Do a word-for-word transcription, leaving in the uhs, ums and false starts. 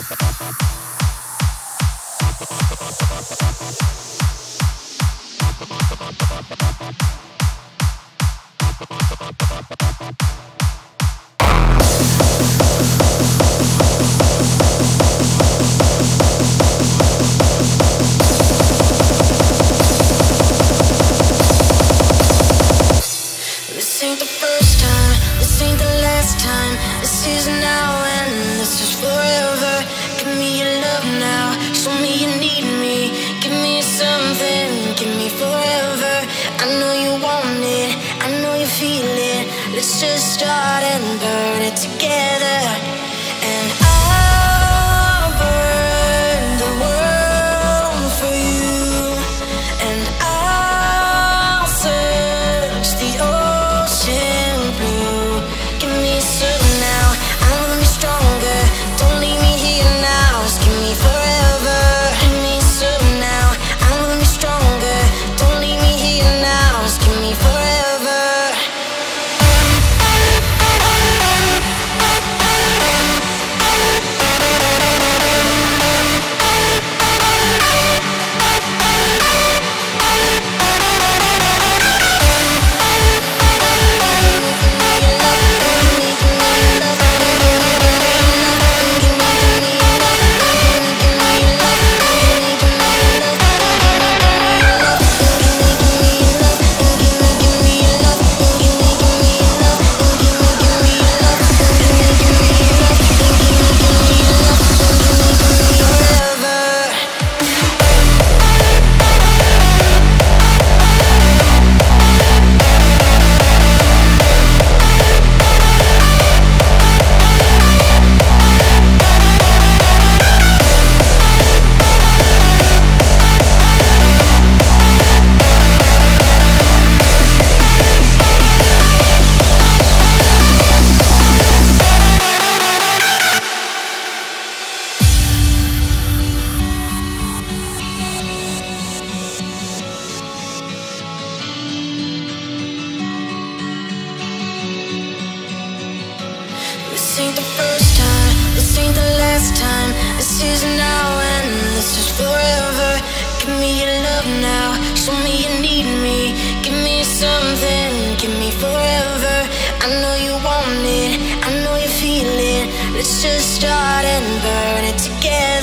This ain't the first time, this ain't the last time. This is now and this is forever. Give me your love now, show me you need me. Give me something, give me forever. I know you want it, I know you feel it. Let's just start and burn it together. And I'll burn the world for you. And I'll search the ocean blue. Give me some now, I wanna be stronger. Don't leave me here now, just give me forever. Give me some now, I wanna be stronger. Don't leave me here now, just give me forever. This ain't the first time, this ain't the last time. This is now and this is forever. Give me your love now, show me you need me. Give me something, give me forever. I know you want it, I know you feel it. Let's just start and burn it together.